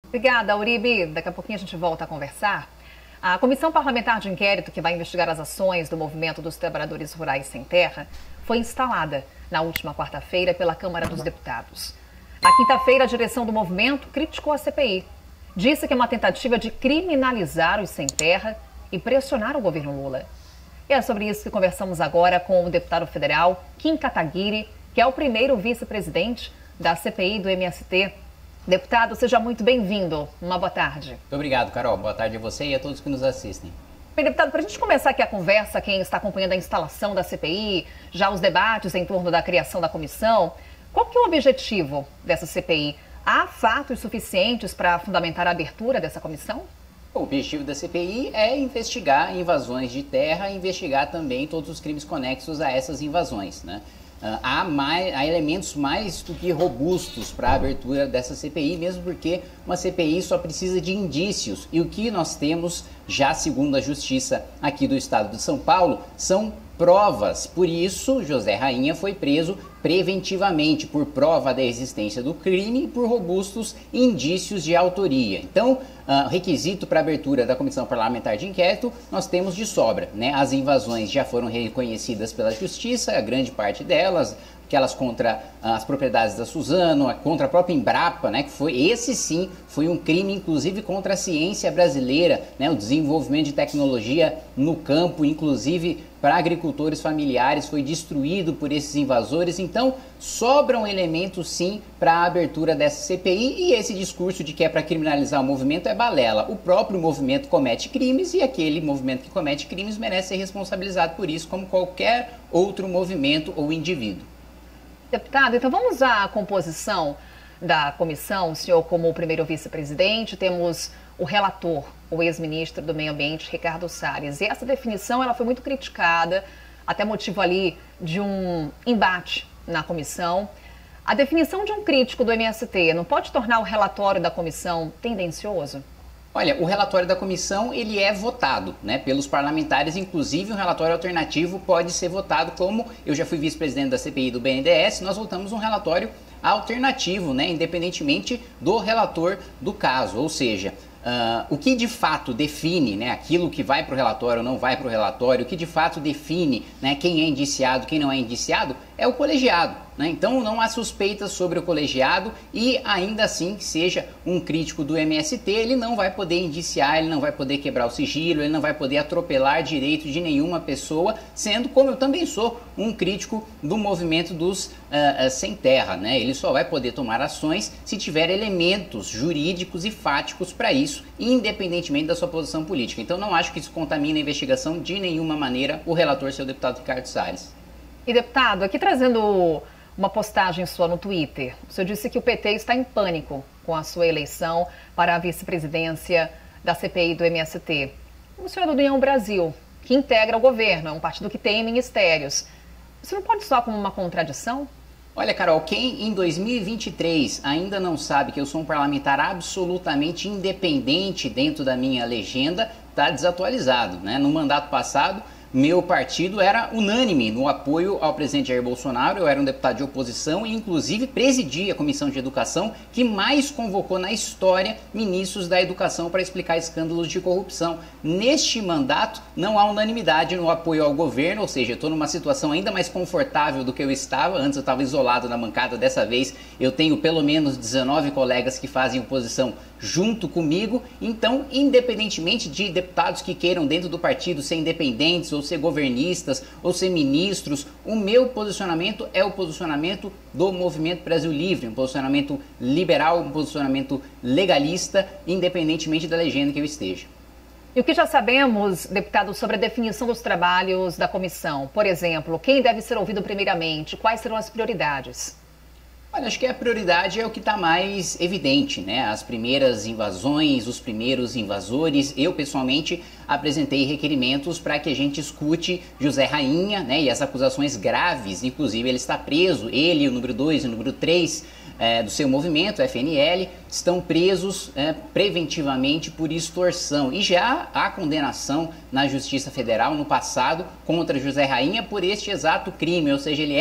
Obrigada, Uribe. Daqui a pouquinho a gente volta a conversar. A Comissão Parlamentar de Inquérito, que vai investigar as ações do Movimento dos Trabalhadores Rurais Sem Terra, foi instalada na última quarta-feira pela Câmara dos Deputados. Na quinta-feira, a direção do movimento criticou a CPI. Disse que é uma tentativa de criminalizar os sem terra e pressionar o governo Lula. E é sobre isso que conversamos agora com o deputado federal Kim Kataguiri, que é o primeiro vice-presidente da CPI do MST. Deputado, seja muito bem-vindo. Uma boa tarde. Muito obrigado, Carol. Boa tarde a você e a todos que nos assistem. Bem, deputado, para a gente começar aqui a conversa, quem está acompanhando a instalação da CPI, já os debates em torno da criação da comissão, qual que é o objetivo dessa CPI? Há fatos suficientes para fundamentar a abertura dessa comissão? O objetivo da CPI é investigar invasões de terra e investigar também todos os crimes conexos a essas invasões, né? Há elementos mais do que robustos para a abertura dessa CPI, mesmo porque uma CPI só precisa de indícios. E o que nós temos, já segundo a Justiça aqui do Estado de São Paulo, são provas. Por isso, José Rainha foi preso preventivamente por prova da existência do crime e por robustos indícios de autoria. Então, requisito para a abertura da Comissão Parlamentar de Inquérito, nós temos de sobra, né? As invasões já foram reconhecidas pela Justiça, a grande parte delas, aquelas contra as propriedades da Suzano, contra a própria Embrapa, né, que esse sim foi um crime, inclusive, contra a ciência brasileira, né, o desenvolvimento de tecnologia no campo, inclusive para agricultores familiares, foi destruído por esses invasores. Então, sobram elementos, sim, para a abertura dessa CPI, e esse discurso de que é para criminalizar o movimento é balela. O próprio movimento comete crimes e aquele movimento que comete crimes merece ser responsabilizado por isso, como qualquer outro movimento ou indivíduo. Deputado, então vamos à composição da comissão. O senhor como o primeiro vice-presidente, temos o relator, o ex-ministro do Meio Ambiente, Ricardo Salles. E essa definição ela foi muito criticada, até motivo ali de um embate na comissão. A definição de um crítico do MST não pode tornar o relatório da comissão tendencioso? Olha, o relatório da comissão, ele é votado, né, pelos parlamentares, inclusive o relatório alternativo pode ser votado, como eu já fui vice-presidente da CPI do BNDES, nós votamos um relatório alternativo, né, independentemente do relator do caso, ou seja, o que de fato define, né, aquilo que vai para o relatório ou não vai para o relatório, o que de fato define, né, quem é indiciado, quem não é indiciado, é o colegiado, né? Então não há suspeitas sobre o colegiado e ainda assim que seja um crítico do MST, ele não vai poder indiciar, ele não vai poder quebrar o sigilo, ele não vai poder atropelar direito de nenhuma pessoa, sendo como eu também sou um crítico do movimento dos sem terra, né? Ele só vai poder tomar ações se tiver elementos jurídicos e fáticos para isso, independentemente da sua posição política. Então não acho que isso contamine a investigação de nenhuma maneira, o relator ser o deputado Ricardo Salles. E deputado, aqui trazendo uma postagem sua no Twitter, o senhor disse que o PT está em pânico com a sua eleição para a vice-presidência da CPI do MST. O senhor é do União Brasil, que integra o governo, é um partido que tem ministérios. Isso não pode soar como uma contradição? Olha, Carol, quem em 2023 ainda não sabe que eu sou um parlamentar absolutamente independente dentro da minha legenda, está desatualizado, né? No mandato passado, meu partido era unânime no apoio ao presidente Jair Bolsonaro, eu era um deputado de oposição e inclusive presidi a Comissão de Educação que mais convocou na história ministros da educação para explicar escândalos de corrupção. Neste mandato não há unanimidade no apoio ao governo, ou seja, eu estou numa situação ainda mais confortável do que eu estava, antes eu estava isolado na bancada, dessa vez eu tenho pelo menos 19 colegas que fazem oposição junto comigo, então independentemente de deputados que queiram dentro do partido ser independentes ou ser governistas, ou ser ministros, o meu posicionamento é o posicionamento do Movimento Brasil Livre, um posicionamento liberal, um posicionamento legalista, independentemente da legenda que eu esteja. E o que já sabemos, deputado, sobre a definição dos trabalhos da comissão? Por exemplo, quem deve ser ouvido primeiramente? Quais serão as prioridades? Olha, acho que a prioridade é o que está mais evidente, né? As primeiras invasões, os primeiros invasores. Eu, pessoalmente, apresentei requerimentos para que a gente escute José Rainha, né? E as acusações graves, inclusive ele está preso, ele, o número 2 e o número 3 do seu movimento, FNL, estão presos preventivamente por extorsão. E já há condenação na Justiça Federal no passado contra José Rainha por este exato crime, ou seja, ele é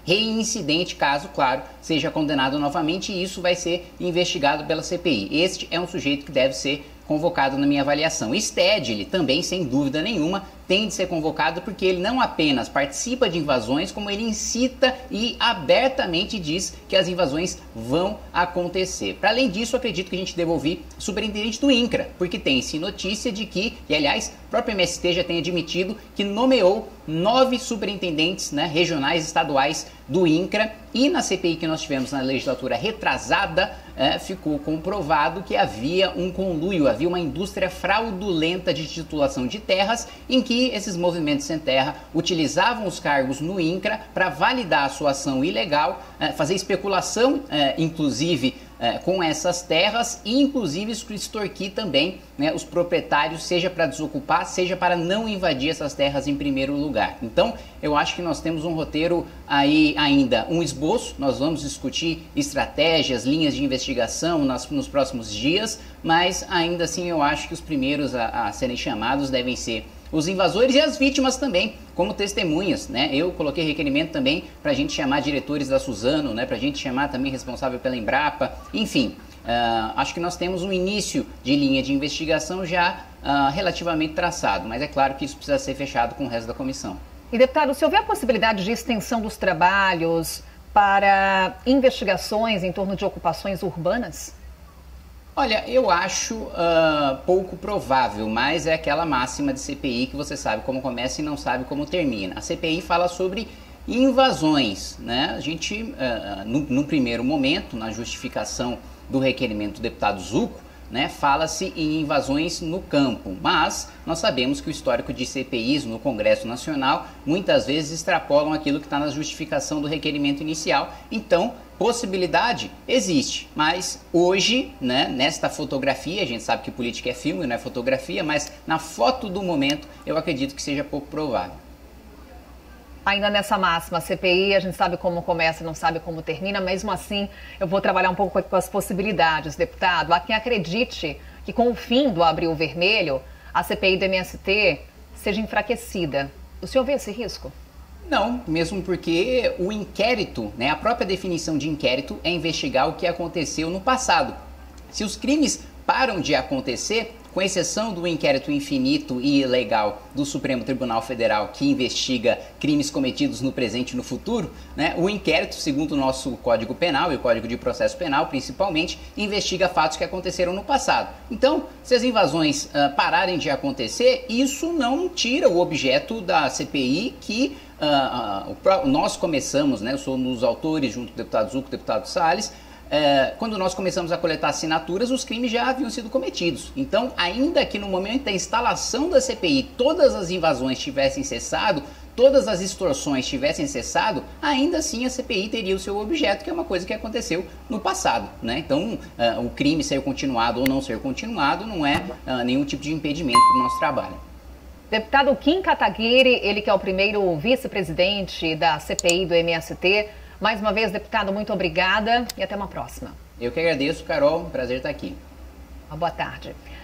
reincidente, caso, claro, seja condenado novamente, e isso vai ser investigado pela CPI. Este é um sujeito que deve ser convocado na minha avaliação. Stedley também, sem dúvida nenhuma, tem de ser convocado porque ele não apenas participa de invasões, como ele incita e abertamente diz que as invasões vão acontecer. Para além disso, acredito que a gente deve ouvir o superintendente do INCRA, porque tem-se notícia de que, e aliás, o próprio MST já tem admitido que nomeou 9 superintendentes, né, regionais estaduais do INCRA, e na CPI que nós tivemos na legislatura retrasada, ficou comprovado que havia um conluio, havia uma indústria fraudulenta de titulação de terras, em que esses movimentos sem terra utilizavam os cargos no INCRA para validar a sua ação ilegal, fazer especulação, inclusive, com essas terras, e inclusive extorquir também, né, os proprietários, seja para desocupar, seja para não invadir essas terras em primeiro lugar. Então, eu acho que nós temos um roteiro aí ainda, um esboço. Nós vamos discutir estratégias, linhas de investigação nos próximos dias, mas ainda assim eu acho que os primeiros a serem chamados devem ser os invasores e as vítimas também, como testemunhas, né? Eu coloquei requerimento também para a gente chamar diretores da Suzano, né? Para a gente chamar também responsável pela Embrapa, enfim. Acho que nós temos um início de linha de investigação já relativamente traçado, mas é claro que isso precisa ser fechado com o resto da comissão. E, deputado, se houver a possibilidade de extensão dos trabalhos para investigações em torno de ocupações urbanas? Olha, eu acho pouco provável, mas é aquela máxima de CPI que você sabe como começa e não sabe como termina. A CPI fala sobre invasões, né? A gente, no primeiro momento, na justificação do requerimento do deputado Zucco, né, fala-se em invasões no campo, mas nós sabemos que o histórico de CPIs no Congresso Nacional muitas vezes extrapolam aquilo que está na justificação do requerimento inicial. Então, possibilidade existe, mas hoje, né, nesta fotografia, a gente sabe que política é filme, não é fotografia, mas na foto do momento eu acredito que seja pouco provável. Ainda nessa máxima, a CPI, a gente sabe como começa, não sabe como termina, mesmo assim eu vou trabalhar um pouco com as possibilidades, deputado. Há quem acredite que com o fim do Abril Vermelho, a CPI do MST seja enfraquecida. O senhor vê esse risco? Não, mesmo porque o inquérito, né, a própria definição de inquérito é investigar o que aconteceu no passado. Se os crimes param de acontecer, com exceção do inquérito infinito e ilegal do Supremo Tribunal Federal, que investiga crimes cometidos no presente e no futuro, né, o inquérito, segundo o nosso Código Penal e o Código de Processo Penal, principalmente, investiga fatos que aconteceram no passado. Então, se as invasões pararem de acontecer, isso não tira o objeto da CPI que nós começamos, né, eu sou um dos autores, junto com o deputado Zucco, deputado Salles. Quando nós começamos a coletar assinaturas, os crimes já haviam sido cometidos. Então, ainda que no momento da instalação da CPI todas as invasões tivessem cessado, todas as extorsões tivessem cessado, ainda assim a CPI teria o seu objeto, que é uma coisa que aconteceu no passado, né? Então, o crime ser continuado ou não ser continuado não é nenhum tipo de impedimento para o nosso trabalho. Deputado Kim Kataguiri, ele que é o primeiro vice-presidente da CPI do MST. Mais uma vez, deputado, muito obrigada e até uma próxima. Eu que agradeço, Carol. Prazer estar aqui. Uma boa tarde.